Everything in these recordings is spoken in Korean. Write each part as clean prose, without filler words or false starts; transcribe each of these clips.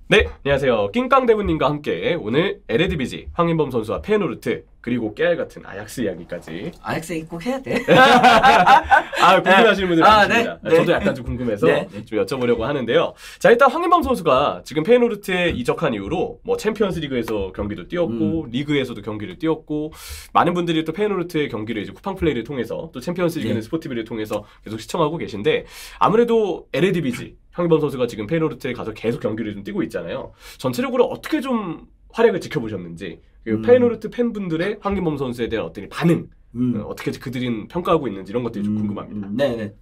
네, 안녕하세요. 낑깡대부님과 함께 오늘 에레디비지 황인범 선수와 페노르트 그리고 깨알 같은 아약스 이야기까지. 아약스 꼭 해야 돼? 궁금하시는 분들 많습니다. 네. 저도 약간 좀 궁금해서 네. 좀 여쭤보려고 하는데요. 자, 일단 황인범 선수가 지금 페노르트에 이적한 이후로 뭐 챔피언스 리그에서 경기도 뛰었고 리그에서도 경기를 뛰었고 많은 분들이 또 페노르트의 경기를 이제 쿠팡 플레이를 통해서 또 챔피언스 리그는 스포티비를 통해서 계속 시청하고 계신데 아무래도 에레디비지 황인범 선수가 지금 페노르트에 가서 계속 경기를 좀 뛰고 있잖아요. 전체적으로 어떻게 좀 활약을 지켜보셨는지 그리고 페노르트 팬분들의 황인범 선수에 대한 어떤 반응 어떻게 그들은 평가하고 있는지 이런 것들이 좀 궁금합니다. 네네.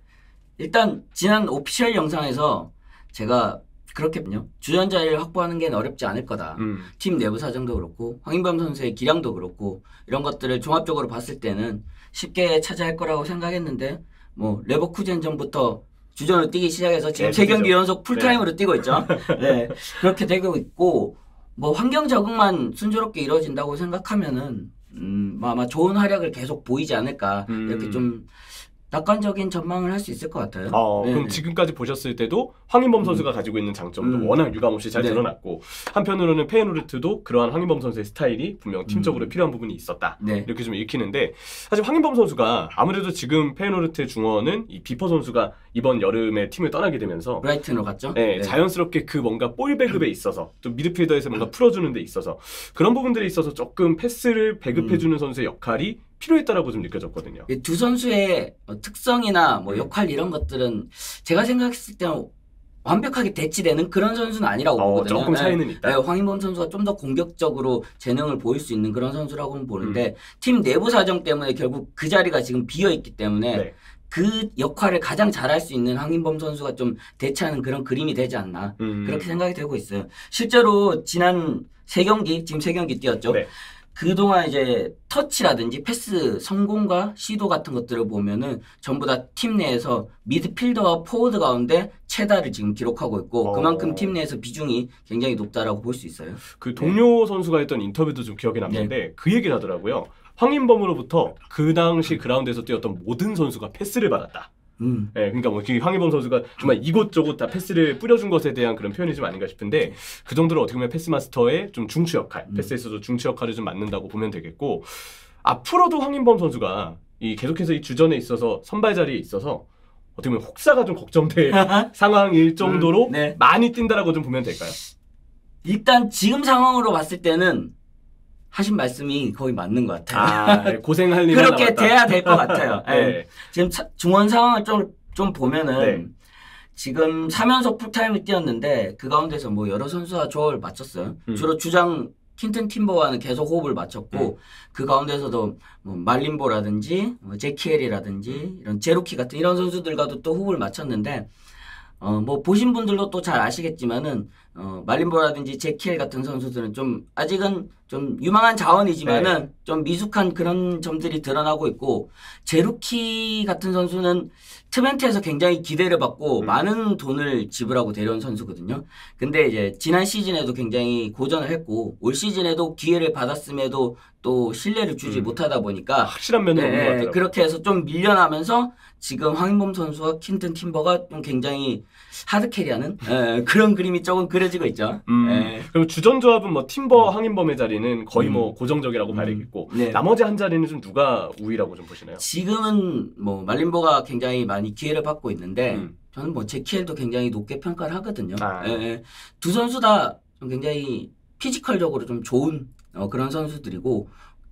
일단 지난 오피셜 영상에서 제가 그렇게요. 주전자를 확보하는 게 어렵지 않을 거다. 팀 내부 사정도 그렇고 황인범 선수의 기량도 그렇고 이런 것들을 종합적으로 봤을 때는 쉽게 차지할 거라고 생각했는데 뭐 레버쿠젠전부터 주전으로 뛰기 시작해서 지금 3경기 연속 풀타임으로 뛰고 있죠. 네. 그렇게 되고 있고 뭐 환경 적응만 순조롭게 이루어진다고 생각하면은 아마 좋은 활약을 계속 보이지 않을까 이렇게 좀 낙관적인 전망을 할 수 있을 것 같아요. 그럼 지금까지 보셨을 때도 황인범 선수가 가지고 있는 장점도 워낙 유감없이 잘 드러났고 한편으로는 페노르트도 그러한 황인범 선수의 스타일이 분명 팀적으로 필요한 부분이 있었다. 이렇게 좀 읽히는데 사실 황인범 선수가 아무래도 지금 페노르트 중원은 이 비퍼 선수가 이번 여름에 팀을 떠나게 되면서 브라이튼으로 갔죠. 자연스럽게 그 뭔가 볼 배급에 있어서 또 미드필더에서 뭔가 풀어주는 데 있어서 그런 부분들에 있어서 조금 패스를 배급해주는 선수의 역할이 필요했다라고 좀 느껴졌거든요. 두 선수의 특성이나 뭐 역할 이런 것들은 제가 생각했을 때는 완벽하게 대치되는 그런 선수는 아니라고 보거든요. 조금 차이는 있다. 황인범 선수가 좀 더 공격적으로 재능을 보일 수 있는 그런 선수라고는 보는데 팀 내부 사정 때문에 결국 그 자리가 지금 비어있기 때문에 그 역할을 가장 잘할 수 있는 황인범 선수가 좀 대체하는 그런 그림이 되지 않나 그렇게 생각이 되고 있어요. 실제로 지난 3경기, 지금 3경기 뛰었죠. 그동안 이제 터치라든지 패스 성공과 시도 같은 것들을 보면은 전부 다 팀 내에서 미드필더와 포워드 가운데 최다를 지금 기록하고 있고 그만큼 팀 내에서 비중이 굉장히 높다라고 볼 수 있어요. 그 동료 선수가 했던 인터뷰도 좀 기억에 남는데 그 얘기를 하더라고요. 황인범으로부터 그 당시 그라운드에서 뛰었던 모든 선수가 패스를 받았다. 그러니까 뭐 황인범 선수가 정말 이곳저곳 다 패스를 뿌려준 것에 대한 그런 표현이 좀 아닌가 싶은데 그 정도로 어떻게 보면 패스마스터의 좀 중추 역할, 패스에서도 중추 역할을 좀 맡는다고 보면 되겠고 앞으로도 황인범 선수가 이 계속해서 이 주전에 있어서 선발 자리에 있어서 어떻게 보면 혹사가 좀 걱정될 상황일 정도로 많이 뛴다라고 좀 보면 될까요? 일단 지금 상황으로 봤을 때는 하신 말씀이 거의 맞는 것 같아요. 고생할 일이 그렇게 남았다. 돼야 될 것 같아요. 지금 중원 상황을 좀 보면은 지금 3연속 풀타임을 뛰었는데 그 가운데서 뭐 여러 선수가 조합을 맞췄어요. 주로 주장 킨튼 팀버와는 계속 호흡을 맞췄고 그 가운데서도 뭐 말린보라든지 제키엘이라든지 이런 제루키 같은 이런 선수들과도 또 호흡을 맞췄는데 뭐 보신 분들도 또 잘 아시겠지만은 말린보라든지 제키엘 같은 선수들은 좀 아직은 좀 유망한 자원이지만은 좀 미숙한 그런 점들이 드러나고 있고 제루키 같은 선수는 트벤트에서 굉장히 기대를 받고 많은 돈을 지불하고 데려온 선수거든요. 근데 이제 지난 시즌에도 굉장히 고전을 했고 올 시즌에도 기회를 받았음에도 또 신뢰를 주지 못하다 보니까 확실한 면은 없는 것 같아요. 그렇게 해서 좀 밀려나면서 지금 황인범 선수와 킨튼 팀버가 좀 굉장히 하드캐리하는 그런 그림이 조금 그려지고 있죠. 그럼 주전 조합은 뭐 팀버 황인범의 자리는 거의 뭐 고정적이라고 봐야 되겠고 나머지 한 자리는 좀 누가 우위라고 좀 보시나요? 지금은 뭐 말린보가 굉장히 많이 기회를 받고 있는데 저는 뭐 제키엘도 굉장히 높게 평가를 하거든요. 두 선수 다 좀 굉장히 피지컬적으로 좀 좋은 그런 선수들이고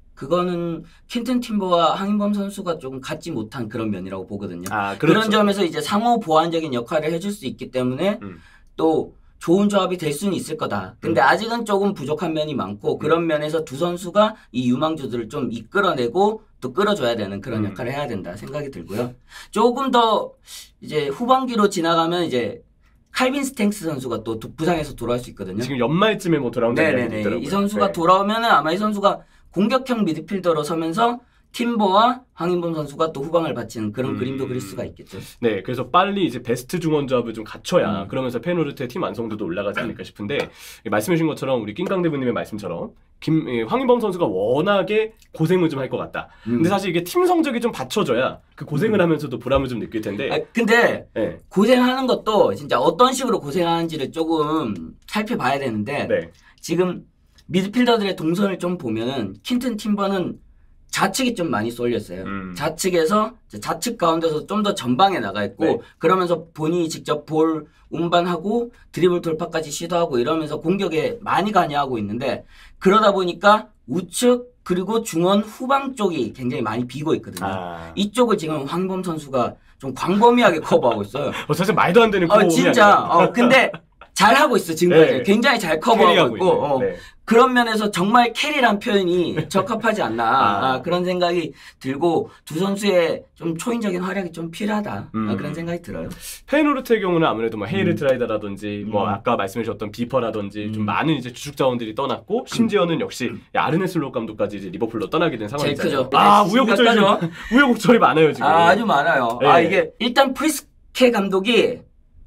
그거는 킨튼 팀버와 황인범 선수가 조금 갖지 못한 그런 면이라고 보거든요. 그렇죠. 그런 점에서 이제 상호 보완적인 역할을 해줄 수 있기 때문에 또 좋은 조합이 될 수는 있을 거다. 근데 아직은 조금 부족한 면이 많고 그런 면에서 두 선수가 이 유망주들을 좀 이끌어내고 또 끌어줘야 되는 그런 역할을 해야 된다 생각이 들고요. 조금 더 이제 후반기로 지나가면 이제 칼빈 스탱스 선수가 또 부상에서 돌아올 수 있거든요. 지금 연말쯤에 뭐 돌아온다는 이야기도 있더라고요. 이 선수가 돌아오면은 아마 이 선수가 공격형 미드필더로 서면서 팀버와 황인범 선수가 또 후방을 바치는 그런 그림도 그릴 수가 있겠죠. 네, 그래서 빨리 이제 베스트 중원 조합을 좀 갖춰야 그러면서 페노르트의 팀 완성도도 올라가지 않을까 싶은데 말씀해주신 것처럼 우리 낑강 대부님의 말씀처럼 황인범 선수가 워낙에 고생을 좀 할 것 같다. 근데 사실 이게 팀 성적이 좀 받쳐져야 그 고생을 하면서도 보람을 좀 느낄 텐데. 근데 네. 고생하는 것도 진짜 어떤 식으로 고생하는지를 조금 살펴봐야 되는데 네. 지금 미드필더들의 동선을 좀 보면은 킨튼 팀버는 좌측이 좀 많이 쏠렸어요. 좌측에서 좌측 가운데서 좀 더 전방에 나가 있고 네. 그러면서 본인이 직접 볼 운반하고 드리블 돌파까지 시도하고 이러면서 공격에 많이 관여하고 있는데 그러다 보니까 우측 그리고 중원 후방 쪽이 굉장히 많이 비고 있거든요. 이쪽을 지금 황인범 선수가 좀 광범위하게 커버하고 있어요. 사실 말도 안 되는 커버가 진짜. 근데 잘하고 있어 지금까지. 네. 굉장히 잘 커버하고 있고 네. 그런 면에서 정말 캐리란 표현이 적합하지 않나 그런 생각이 들고 두 선수의 좀 초인적인 활약이 좀 필요하다 그런 생각이 들어요. 페노르트의 경우는 아무래도 뭐 헤이르트라이더라든지 뭐 아까 말씀하셨던 비퍼라든지 좀 많은 이제 주축 자원들이 떠났고 심지어는 역시 아르네 슬롯 감독까지 이제 리버풀로 떠나게 된 상황이잖아요. 우여곡절이 많아요 지금. 아주 많아요. 네. 이게 일단 프리스케 감독이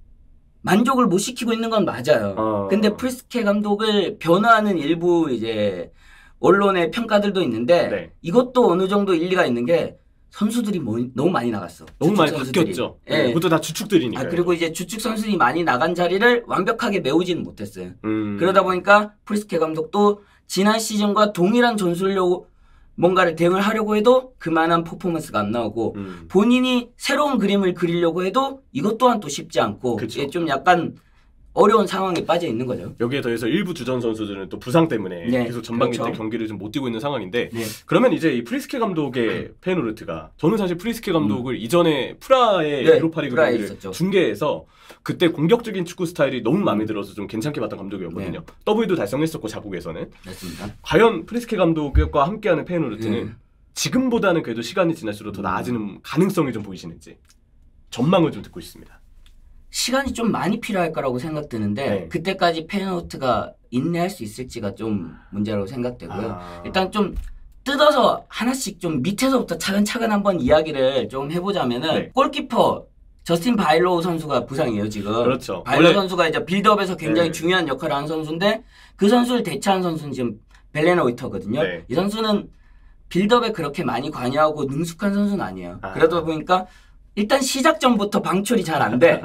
만족을 못 시키고 있는 건 맞아요. 근데 프리스케 감독을 변화하는 일부 이제 언론의 평가들도 있는데 네. 이것도 어느 정도 일리가 있는 게 선수들이 너무 많이 나갔어. 너무 많이 바뀌었죠. 네. 그것도 다 주축들이니까. 그리고 이제 주축 선수들이 많이 나간 자리를 완벽하게 메우지는 못했어요. 그러다 보니까 프리스케 감독도 지난 시즌과 동일한 전술로 뭔가를 대응을 하려고 해도 그만한 퍼포먼스가 안 나오고 본인이 새로운 그림을 그리려고 해도 이것 또한 또 쉽지 않고 이게 좀 약간 어려운 상황에 빠져 있는 거죠. 여기에 더해서 일부 주전 선수들은 또 부상 때문에 네, 계속 전반기 그렇죠. 때 경기를 좀 못 뛰고 있는 상황인데 그러면 이제 이 프리스케 감독의 페노르트가 저는 사실 프리스케 감독을 이전에 프라의 유로파리그 경기를 중계해서 그때 공격적인 축구 스타일이 너무 마음에 들어서 좀 괜찮게 봤던 감독이었거든요. W도 달성했었고 자국에서는. 맞습니다. 과연 프리스케 감독과 함께하는 페노르트는 지금보다는 그래도 시간이 지날수록 더 나아지는 가능성이 좀 보이시는지 전망을 좀 듣고 싶습니다. 시간이 좀 많이 필요할 거라고 생각되는데 그때까지 페노르트가 인내할 수 있을지가 좀 문제라고 생각되고요. 일단 좀 뜯어서 하나씩 좀 밑에서부터 차근차근 한번 이야기를 좀 해보자면은 골키퍼 저스틴 바일로우 선수가 부상이에요 지금. 그렇죠. 바일로우 선수가 이제 빌드업에서 굉장히 중요한 역할을 한 선수인데 그 선수를 대체한 선수는 지금 벨레나 위터거든요. 이 선수는 빌드업에 그렇게 많이 관여하고 능숙한 선수는 아니에요. 그러다 보니까 일단 시작전부터 방출이 잘 안 돼.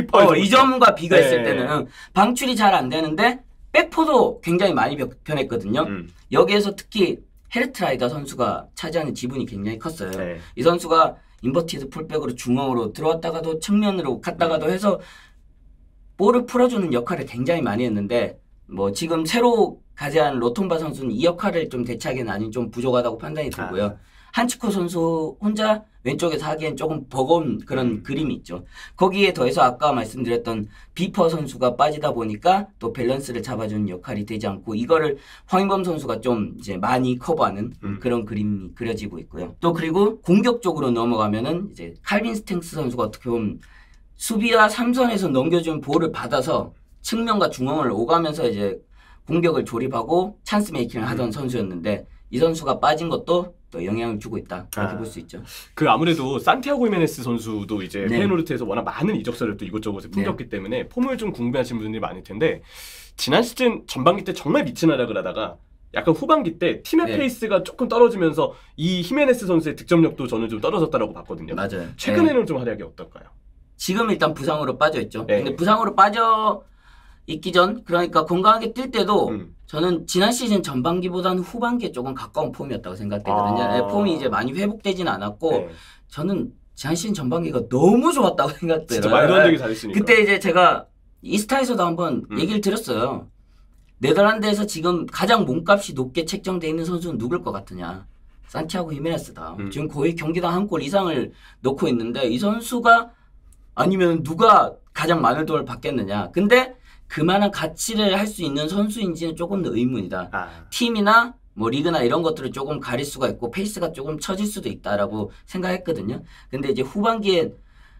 이점과 비교했을 때는 방출이 잘 안 되는데 백포도 굉장히 많이 변했거든요. 여기에서 특히 헤르트라이더 선수가 차지하는 지분이 굉장히 컸어요. 이 선수가 인버티드 풀백으로 중앙으로 들어왔다가도 측면으로 갔다가도 해서 볼을 풀어주는 역할을 굉장히 많이 했는데 뭐 지금 새로 가세한 로톰바 선수는 이 역할을 좀 대체하기에는 아니 좀 부족하다고 판단이 들고요. 한치코 선수 혼자 왼쪽에서 하기엔 조금 버거운 그런 그림이 있죠. 거기에 더해서 아까 말씀드렸던 비퍼 선수가 빠지다 보니까 또 밸런스를 잡아주는 역할이 되지 않고 이거를 황인범 선수가 좀 이제 많이 커버하는 그런 그림이 그려지고 있고요. 또 그리고 공격적으로 넘어가면은 이제 칼빈 스탱스 선수가 어떻게 보면 수비와 삼선에서 넘겨준 볼을 받아서 측면과 중앙을 오가면서 이제 공격을 조립하고 찬스 메이킹을 하던 선수였는데 이 선수가 빠진 것도 또 영향을 주고 있다 이렇게 볼 수 있죠. 그 아무래도 산티아고 히메네스 선수도 이제 페노르트에서 워낙 많은 이적설을 또 이곳저곳에 풍겼기 때문에 폼을 좀 궁금해하시는 분들이 많을 텐데 지난 시즌 전반기 때 정말 미친 활약을 하다가 약간 후반기 때 팀의 페이스가 조금 떨어지면서 이 히메네스 선수의 득점력도 저는 좀 떨어졌다라고 봤거든요. 맞아요. 최근에는 좀 활약이 어떨까요? 지금 일단 부상으로 빠져 있죠. 근데 부상으로 빠져 있기 전 그러니까 건강하게 뛸 때도 저는 지난 시즌 전반기보다는 후반기에 조금 가까운 폼이었다고 생각되거든요. 폼이 이제 많이 회복되지는 않았고 저는 지난 시즌 전반기가 너무 좋았다고 생각돼요. 진짜 말도 안 되게 잘했으니까. 그때 이제 제가 이스타에서도 한번 얘기를 드렸어요. 네덜란드에서 지금 가장 몸값이 높게 책정되어 있는 선수는 누굴 것 같으냐. 산티아고 히메네스다. 지금 거의 경기당 한 골 이상을 넣고 있는데 이 선수가 아니면 누가 가장 많은 돈을 받겠느냐. 근데 그만한 가치를 할 수 있는 선수인지는 조금 더 의문이다. 팀이나 뭐 리그나 이런 것들을 조금 가릴 수가 있고 페이스가 조금 처질 수도 있다라고 생각했거든요. 근데 이제 후반기에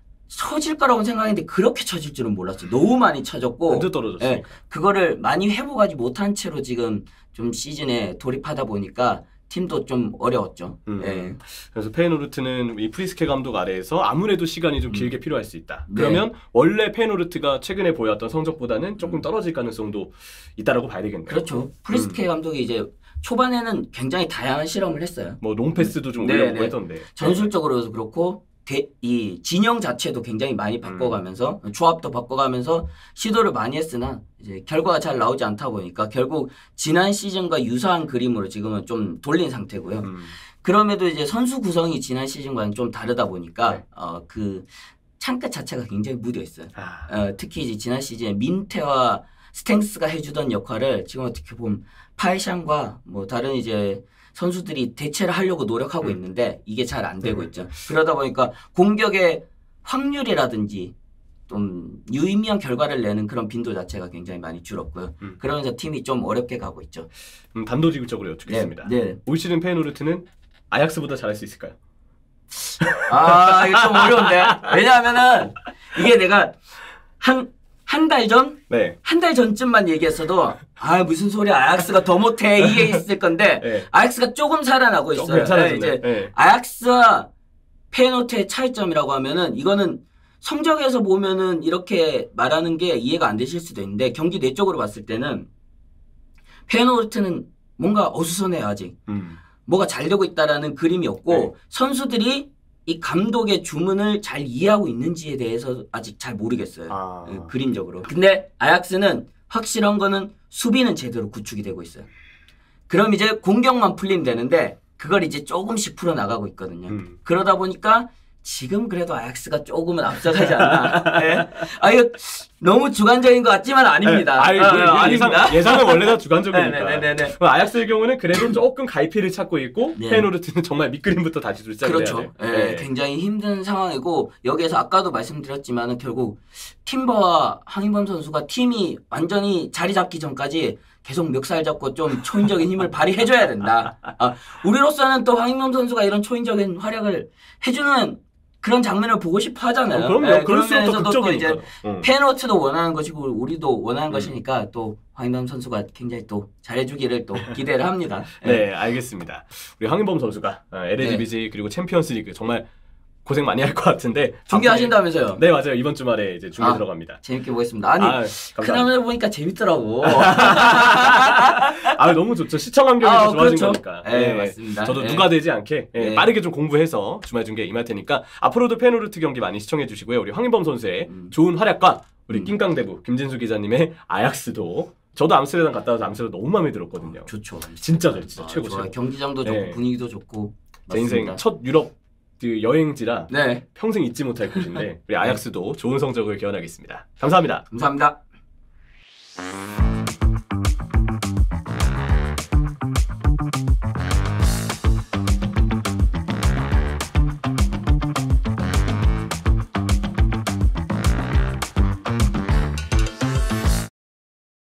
처질 거라고 생각했는데 그렇게 처질 줄은 몰랐어요. 너무 많이 처졌고 완전 떨어졌으니까. 그거를 많이 회복하지 못한 채로 지금 좀 시즌에 돌입하다 보니까 팀도 좀 어려웠죠. 예. 그래서 페이노르트는 이 프리스케 감독 아래에서 아무래도 시간이 좀 길게 필요할 수 있다. 그러면 원래 페이노르트가 최근에 보여왔던 성적보다는 조금 떨어질 가능성도 있다라고 봐야 되겠네요. 그렇죠. 프리스케 감독이 이제 초반에는 굉장히 다양한 실험을 했어요. 뭐 롱패스도 좀 올려보고 했던데. 전술적으로도 그렇고 이 진영 자체도 굉장히 많이 바꿔가면서 조합도 바꿔가면서 시도를 많이 했으나 이제 결과가 잘 나오지 않다 보니까 결국 지난 시즌과 유사한 그림으로 지금은 좀 돌린 상태고요. 그럼에도 이제 선수 구성이 지난 시즌과는 좀 다르다 보니까 그 창끝 자체가 굉장히 무뎌 있어요. 특히 이제 지난 시즌에 민테와 스탱스가 해주던 역할을 지금 어떻게 보면 파이샹과 뭐 다른 이제 선수들이 대체를 하려고 노력하고 있는데 이게 잘 안 되고 있죠. 그러다 보니까 공격의 확률이라든지 좀 유의미한 결과를 내는 그런 빈도 자체가 굉장히 많이 줄었고요. 그러면서 팀이 좀 어렵게 가고 있죠. 단도직입적으로 여쭙겠습니다. 올 시즌 페이노르트는 아약스보다 잘할 수 있을까요? 아, 이거 좀 어려운데. 왜냐하면은 이게 내가 한 달 전? 한 달 전쯤만 얘기했어도 아 무슨 소리야 아약스가 더 못해 이게 있을 건데 아약스가 조금 살아나고 있어요. 이제 아약스와 페이노르트의 차이점이라고 하면은 이거는 성적에서 보면은 이렇게 말하는 게 이해가 안 되실 수도 있는데 경기 내적으로 봤을 때는 페이노르트는 뭔가 어수선해요 아직. 뭐가 잘 되고 있다라는 그림이 없고 선수들이 이 감독의 주문을 잘 이해하고 있는지에 대해서 아직 잘 모르겠어요. 그림적으로. 근데 아약스는 확실한 거는 수비는 제대로 구축이 되고 있어요. 그럼 이제 공격만 풀리면 되는데 그걸 이제 조금씩 풀어나가고 있거든요. 그러다 보니까 지금 그래도 아약스가 조금은 앞서가지 않나. 네. 아, 이거 너무 주관적인 것 같지만 아닙니다. 아닙니다. 예상은 원래 다 주관적이니까. 아약스의 경우는 그래도 조금 갈피를 찾고 있고 페이노르트는 정말 밑그림부터 다시 시작해야 돼요. 그렇죠. 굉장히 힘든 상황이고 여기에서 아까도 말씀드렸지만 결국 팀버와 황인범 선수가 팀이 완전히 자리 잡기 전까지 계속 멱살 잡고 좀 초인적인 힘을 발휘해줘야 된다. 우리로서는 또 황인범 선수가 이런 초인적인 활약을 해주는 그런 장면을 보고 싶어 하잖아요. 그럼요. 그럴수록 또 이제 페이노르트도 원하는 것이고 우리도 원하는 것이니까 또 황인범 선수가 굉장히 또 잘해주기를 또 기대를 합니다. 네, 알겠습니다. 우리 황인범 선수가 LADBJ 그리고 챔피언스리그 정말 고생 많이 할 것 같은데 중계하신다면서요? 네 맞아요. 이번 주말에 이제 중계 들어갑니다. 재밌게 보겠습니다. 아니 큰 화면을 보니까 재밌더라고. 너무 좋죠. 시청 환경이 좋아진 거니까. 네, 맞습니다. 저도 누가 되지 않게 빠르게 좀 공부해서 주말 중계 임할 테니까 앞으로도 페이노르트 경기 많이 시청해 주시고요. 우리 황인범 선수의 좋은 활약과 우리 낑깡대부 김진수 기자님의 아약스도 저도 암스테르담 갔다 와서 암스테르담 너무 마음에 들었거든요. 좋죠. 진짜 최고. 경기장도 좋고 분위기도 좋고. 제 인생 첫 유럽 여행지라 평생 잊지 못할 곳인데 우리 아약스도 좋은 성적을 기원하겠습니다. 감사합니다. 감사합니다.